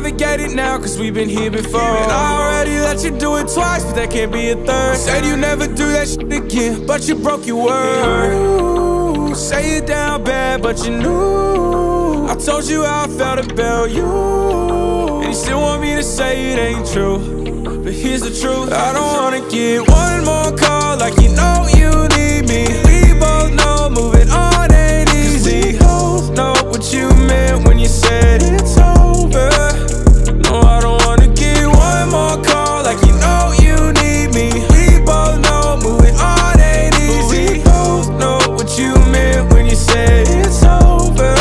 navigate it now, cause we've been here before. And I already let you do it twice, but that can't be a third. Said you never do that shit again, but you broke your word. Ooh, say it down bad, but you knew. I told you how I felt about you, and you still want me to say it ain't true. But here's the truth, I don't wanna get one more call like you know you need me. We both know moving on ain't easy. We both know what you meant when you said it's over. No, I don't wanna get one more call like you know you need me. We both know moving on ain't easy. We both know what you meant when you said it's over.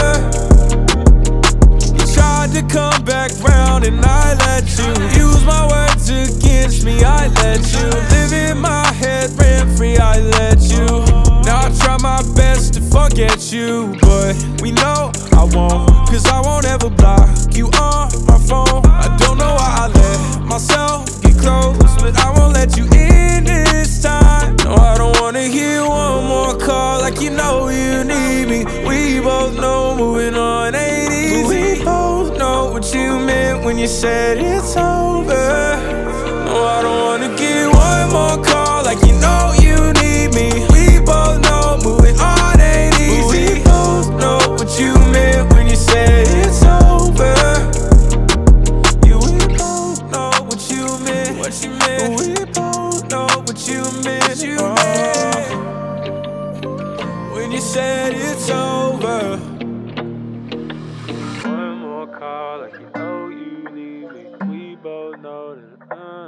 You tried to come back round and I let you use my words against me. I let you live in my head rent free. I let you. Now I try my best to forget you, but we know I won't, cause I won't ever block you on my phone. I don't know why I let myself get close, but I won't let you in this time. No, I don't wanna hear one more call like you know you need me. We both know moving on ain't easy. We both know what you meant when you said it's over. No, I don't wanna get one more call like you know you need me. We both know moving on ain't easy. We both know what you meant when you said it's over. Yeah, we both know what you meant. What you meant. We both know what you meant. When you said it's over. One more call like you know you need me. We both know that